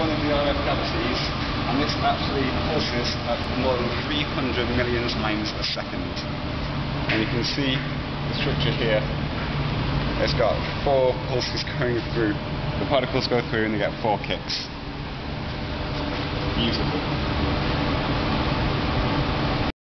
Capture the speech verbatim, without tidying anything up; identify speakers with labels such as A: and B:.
A: one of the R F galaxies, and this actually pulses at more than three hundred million times a second. And you can see the structure here. It's got four pulses going through. The particles go through and they get four kicks. Beautiful.